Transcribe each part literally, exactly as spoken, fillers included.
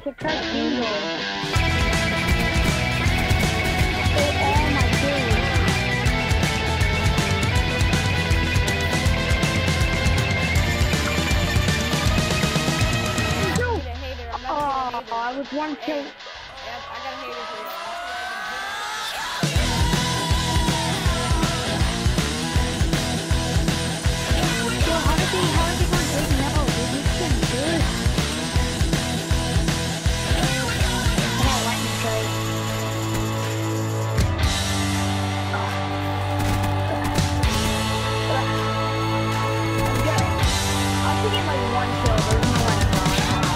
Okay, press Dingle. Oh, oh my goodness. Oh, I was one kill. Yep, I got a hater for you. Yo, how did they, how did they go big now? Dude, this is good. Come on, lightning strike. I'm getting, I'm to get like one kill. There's no lightning strike.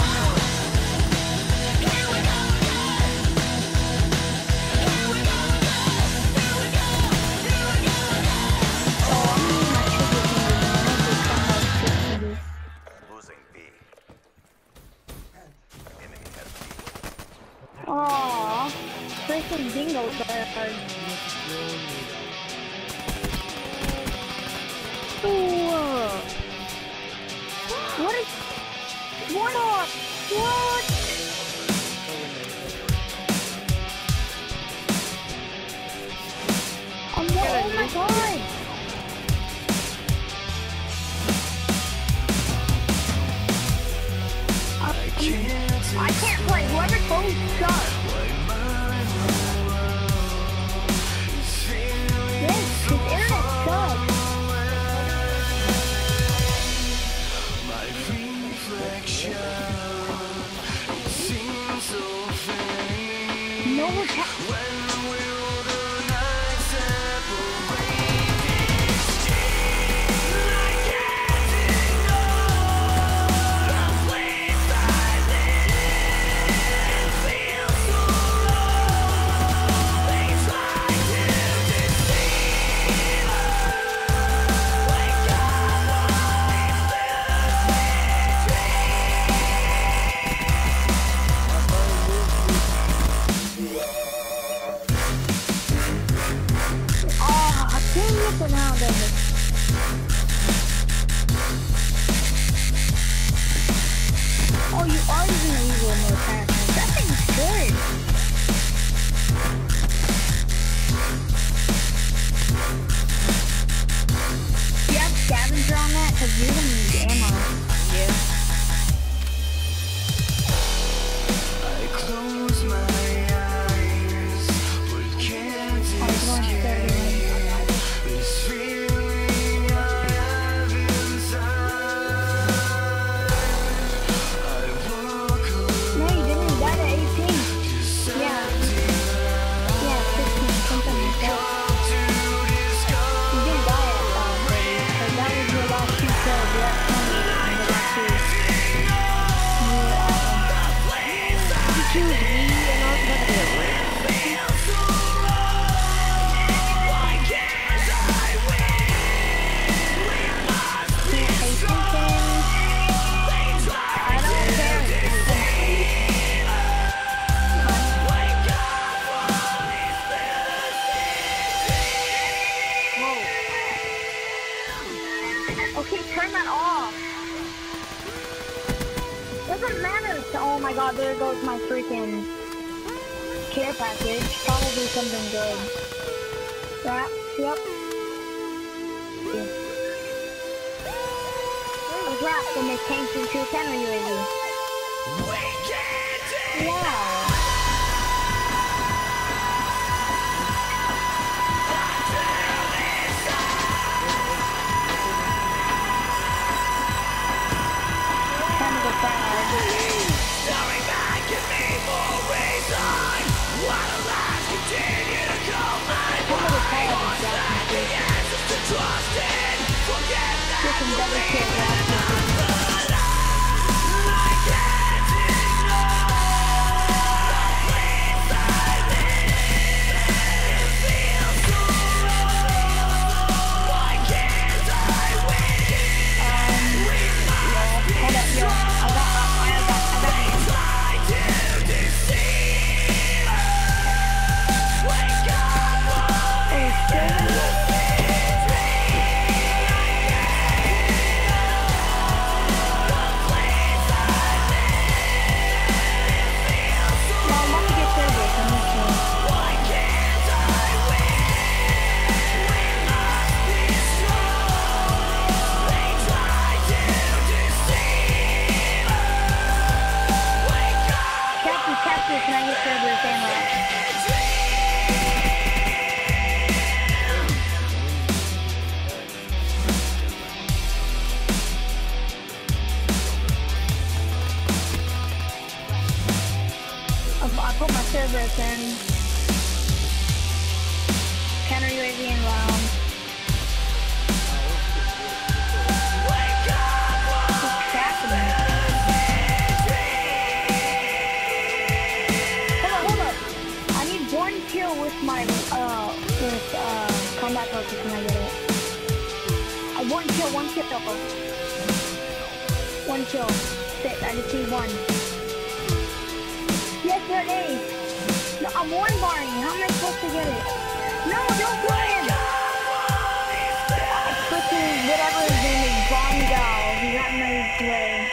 Aww, freaking dingo bird. Ooh. What is... What up? What? Um, what? Oh my god! I can't, I can't play. Whoever goes sharp. Yes, his internet sucks. No one's now then. Oh, you are using a evil mode pattern. That thing's good. Do you have scavenger on that? Because you're gonna need ammo. Yeah. I close my eyes, but can't escape. Okay, turn that off. Doesn't matter. Oh my god, there goes my freaking care package. Probably something good. That, yep. I was wrapped when they changed into a camera U A V. Wow. Hey, can I get Cerberus ammo? I put my Cerberus in. Counter U A V inbound. What's happening? Hold up, hold up. I need one kill with my, uh, with, uh, combat focus when I get it. Uh, one kill, one kill. One kill. Sit, I just need one. Yes, there it is. No, I'm one barring. How am I supposed to get it? No, don't play it! Freaking whatever his name is, Bongal. He got in his way.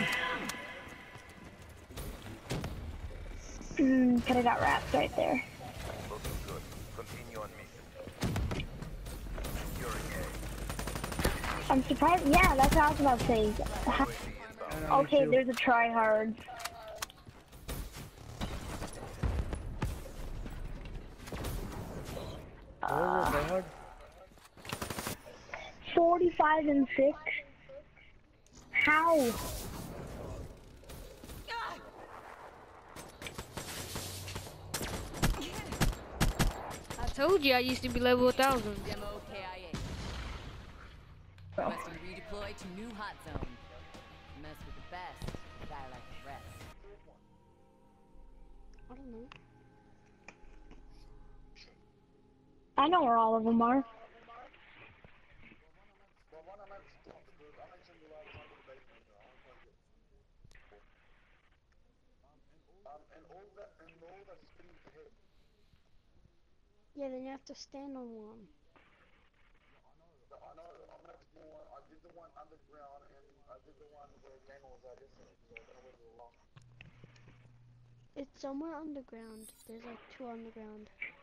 Hmm, could have got wrapped right there. Looking good. Continue on mission. You're gay. I'm surprised. Yeah, that's what I was about to say. Okay, there's a tryhard. Uh, forty-five and six. How? I told you I used to be level one thousand. Demo K I A. Requesting redeploy to new hot zone. Mess with the best, die like the rest. I don't know. I know where all of them are. Yeah, then you have to stand on one. It's somewhere underground. There's like two underground.